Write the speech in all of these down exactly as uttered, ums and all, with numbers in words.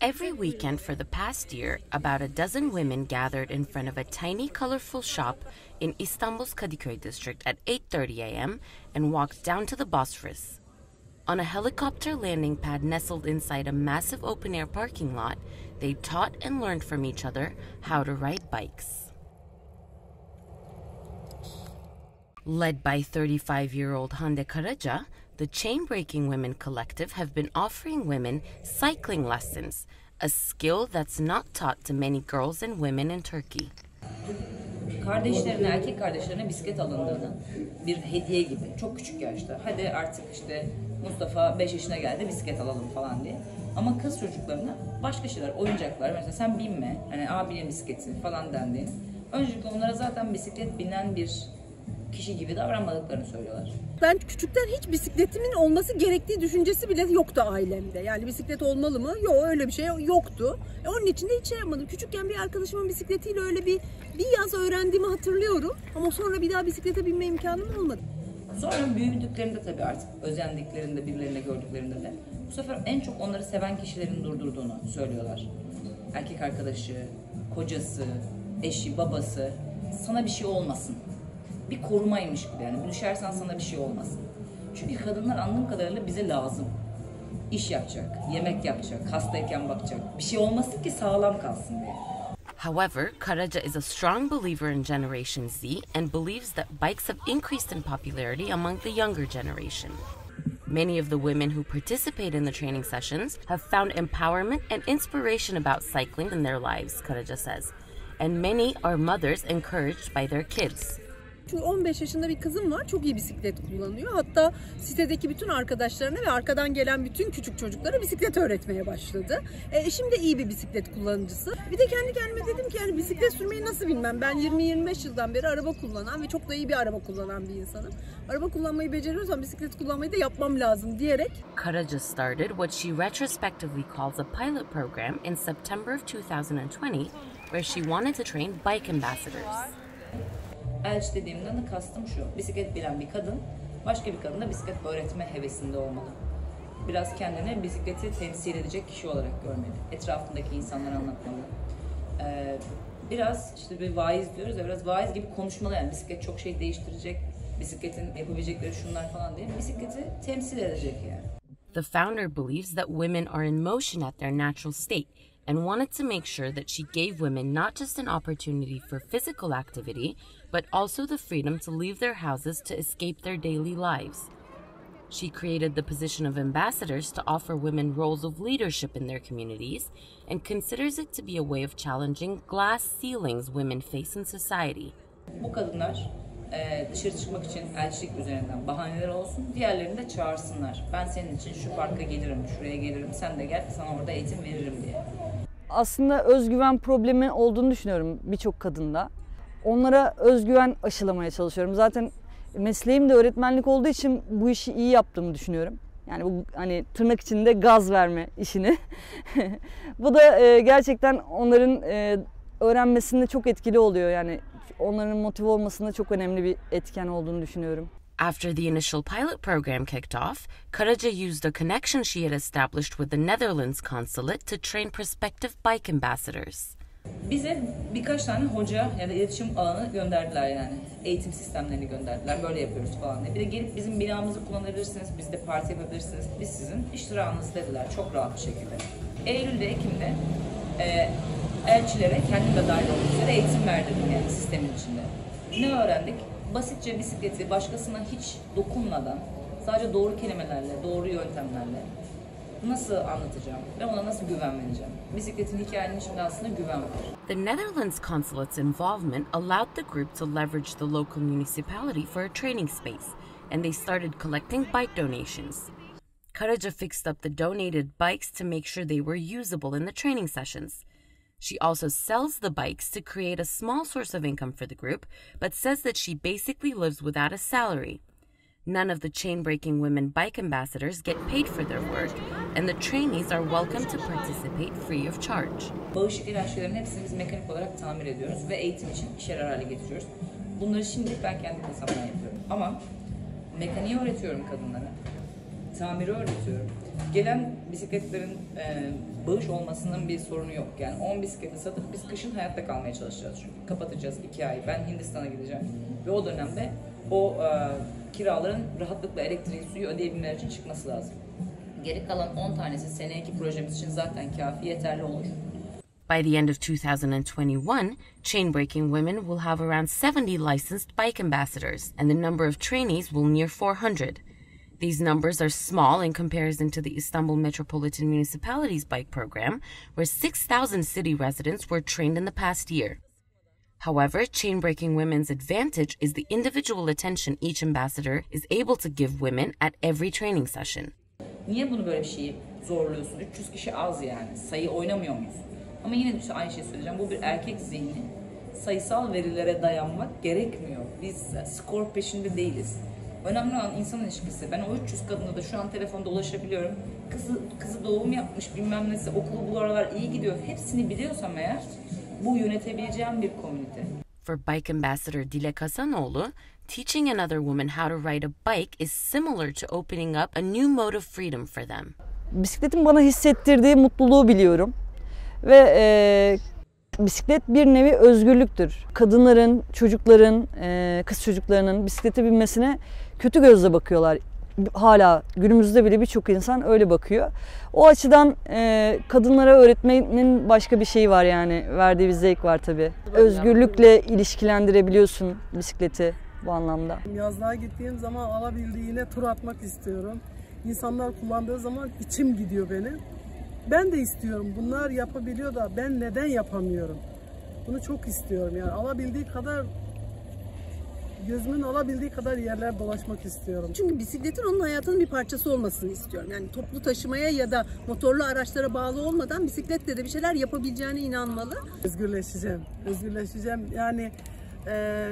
Every weekend for the past year, about a dozen women gathered in front of a tiny, colorful shop in Istanbul's Kadıköy district at eight thirty a m and walked down to the Bosphorus. On a helicopter landing pad nestled inside a massive open-air parking lot, they taught and learned from each other how to ride bikes. Led by thirty-five-year-old Hande Karaca, the Chain-Breaking Women Collective have been offering women cycling lessons, a skill that's not taught to many girls and women in Turkey. Kardeşlerine, erkek kardeşlerine bisiklet alındığını bir hediye gibi, çok küçük yaşta. Hadi artık işte Mustafa beş yaşına geldi, bisiklet alalım falan diye. Ama kız çocuklarına başka şeyler, oyuncaklar, mesela sen binme, hani abinin bisikleti falan dendi. Öncelikle onlara zaten bisiklet binen bir kişi gibi davranmadıklarını söylüyorlar. Ben küçükten hiç bisikletimin olması gerektiği düşüncesi bile yoktu ailemde. Yani bisiklet olmalı mı? Yok, öyle bir şey yoktu. E onun için de hiç şey yapmadım. Küçükken bir arkadaşımın bisikletiyle öyle bir bir yaz öğrendiğimi hatırlıyorum. Ama sonra bir daha bisiklete binme imkanım olmadı. Sonra büyüdüklerinde tabii artık özendiklerinde, birilerinde gördüklerinde de bu sefer en çok onları seven kişilerin durdurduğunu söylüyorlar. Erkek arkadaşı, kocası, eşi, babası, sana bir şey olmasın. Bir korumaymış gibi, yani düşersen sana bir şey olmasın. Çünkü kadınlar anladığım kadarıyla bize lazım. İş yapacak, yemek yapacak, hastayken bakacak. Bir şey olmasın ki sağlam kalsın diye. However, Karaca is a strong believer in Generation Z and believes that bikes have increased in popularity among the younger generation. Many of the women who participate in the training sessions have found empowerment and inspiration about cycling in their lives, Karaca says, and many are mothers encouraged by their kids. Çünkü on beş yaşında bir kızım var, çok iyi bisiklet kullanıyor. Hatta sitedeki bütün arkadaşlarına ve arkadan gelen bütün küçük çocuklara bisiklet öğretmeye başladı. E, eşim de iyi bir bisiklet kullanıcısı. Bir de kendi kendime dedim ki yani bisiklet sürmeyi nasıl bilmem. Ben yirmi yirmi beş yıldan beri araba kullanan ve çok da iyi bir araba kullanan bir insanım. Araba kullanmayı beceriyorsam bisiklet kullanmayı da yapmam lazım diyerek. Karaca started what she retrospectively calls a pilot program in September of two thousand twenty, where she wanted to train bike ambassadors. Elçi dediğimden de kastım şu, bisiklet bilen bir kadın, başka bir kadına bisiklet öğretme hevesinde olmalı. Biraz kendini bisikleti temsil edecek kişi olarak görmeli. Etrafındaki insanlara anlatmalı. Ee, biraz işte bir vaiz diyoruz ya, biraz vaiz gibi konuşmalı, yani bisiklet çok şey değiştirecek, bisikletin yapabilecekleri şunlar falan diye, bisikleti temsil edecek yani. The founder believes that women are in motion at their natural state and wanted to make sure that she gave women not just an opportunity for physical activity, but also the freedom to leave their houses to escape their daily lives. She created the position of ambassadors to offer women roles of leadership in their communities and considers it to be a way of challenging glass ceilings women face in society. Bu kadınlar e, dışarı çıkmak için elçilik üzerinden bahaneler olsun, diğerlerini de çağırsınlar. Ben senin için şu parka gelirim, şuraya gelirim, sen de gel, sana orada eğitim veririm diye. Aslında özgüven problemi olduğunu düşünüyorum birçok kadında. Onlara özgüven aşılamaya çalışıyorum. Zaten mesleğim de öğretmenlik olduğu için bu işi iyi yaptığımı düşünüyorum. Yani bu hani tırnak içinde gaz verme işini. Bu da e, gerçekten onların e, öğrenmesinde çok etkili oluyor. Yani onların motive olmasında çok önemli bir etken olduğunu düşünüyorum. After the initial pilot program kicked off, Karaca used a connection she had established with the Netherlands consulate to train prospective bike ambassadors. Bize birkaç tane hoca ya da iletişim ağını gönderdiler yani. Eğitim sistemlerini gönderdiler. Böyle yapıyoruz falan diye. Bir de gelip bizim binamızı kullanabilirsiniz, biz de parti yapabilirsiniz. Biz sizin iştirakınız dediler çok rahat bir şekilde. Eylül'de, Ekim'de e, elçilere kendim de dahil olmak üzere eğitim verdim yani sistemin içinde. Ne öğrendik? Basitçe bisikleti başkasına hiç dokunmadan, sadece doğru kelimelerle, doğru yöntemlerle nasıl anlatacağım ve ona nasıl güven vereceğim? Bisikletin hikayenin içinde aslında güven var. The Netherlands consulate's involvement allowed the group to leverage the local municipality for a training space, and they started collecting bike donations. Karaca fixed up the donated bikes to make sure they were usable in the training sessions. She also sells the bikes to create a small source of income for the group, but says that she basically lives without a salary. None of the chain-breaking women bike ambassadors get paid for their work, and the trainees are welcome to participate free of charge. Bağışık ilaçların hepsini biz mekanik olarak tamir ediyoruz ve eğitim için işe yarar hale getiriyoruz. Bunları şimdi ben kendi kasamdan yapıyorum. Ama mekaniği öğretiyorum kadınlara, tamiri öğretiyorum. Gelen bisikletlerin e, bağış olmasının bir sorunu yok. Yani on bisikleti satıp biz kışın hayatta kalmaya çalışacağız çünkü. Kapatacağız iki ay. Ben Hindistan'a gideceğim. Ve o dönemde o e, kiraların rahatlıkla elektriği, suyu ödeyebilmeleri için çıkması lazım. Geri kalan on tanesi seneki projemiz için zaten kafi, yeterli olur. By the end of two thousand twenty-one, Chainbreaking Women will have around seventy licensed bike ambassadors, and the number of trainees will near four hundred. These numbers are small in comparison to the Istanbul Metropolitan Municipality's bike program, where six thousand city residents were trained in the past year. However, Chainbreaking Women's advantage is the individual attention each ambassador is able to give women at every training session. Niye bunu böyle bir şeyi zorluyorsun? üç yüz kişi az yani. Sayı oynamıyor muyuz? Ama yine de aynı şeyi söyleyeceğim. Bu bir erkek zihni. Sayısal verilere dayanmak gerekmiyor. Biz skor peşinde değiliz. Önemli olan insan ilişkisi. Ben o üç yüz kadına da şu an telefonda ulaşabiliyorum. Kızı, kızı doğum yapmış, bilmem nesi, okulu bu aralar iyi gidiyor. Hepsini biliyorsam eğer bu yönetebileceğim bir komünite. For Bike Ambassador Dilek Hasanoğlu, teaching another woman how to ride a bike is similar to opening up a new mode of freedom for them. Bisikletin bana hissettirdiği mutluluğu biliyorum. Ve e, bisiklet bir nevi özgürlüktür. Kadınların, çocukların, e, kız çocuklarının bisiklete binmesine kötü gözle bakıyorlar. Hala günümüzde bile birçok insan öyle bakıyor. O açıdan e, kadınlara öğretmenin başka bir şeyi var yani. Verdiği bir zevk var tabii. Özgürlükle ilişkilendirebiliyorsun bisikleti bu anlamda. Yazlığa gittiğim zaman alabildiğine tur atmak istiyorum. İnsanlar kullandığı zaman içim gidiyor benim. Ben de istiyorum. Bunlar yapabiliyor da ben neden yapamıyorum? Bunu çok istiyorum yani. Alabildiği kadar, gözümün alabildiği kadar yerler dolaşmak istiyorum. Çünkü bisikletin onun hayatının bir parçası olmasını istiyorum. Yani toplu taşımaya ya da motorlu araçlara bağlı olmadan bisikletle de bir şeyler yapabileceğine inanmalı. Özgürleşeceğim. Özgürleşeceğim. Yani e,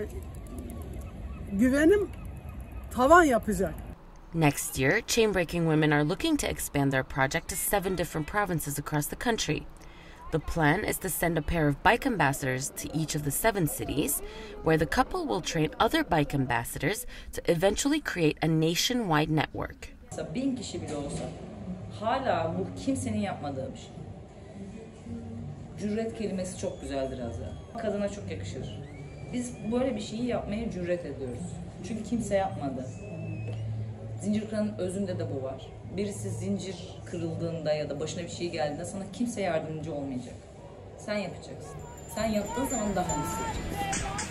güvenim tavan yapacak. Next year, Chainbreaking Women are looking to expand their project to seven different provinces across the country. The plan is to send a pair of bike ambassadors to each of the seven cities, where the couple will train other bike ambassadors to eventually create a nationwide network. Mesela bin kişi bile olsa hala bu kimsenin yapmadığı bir şey. Cüret kelimesi çok güzeldir Azra. Kadına çok yakışır. Biz böyle bir şeyi yapmaya cüret ediyoruz. Çünkü kimse yapmadı. Zincir kıranın özünde de bu var. Birisi zincir kırıldığında ya da başına bir şey geldiğinde sana kimse yardımcı olmayacak. Sen yapacaksın. Sen yaptığın zaman daha mutlu olacaksın.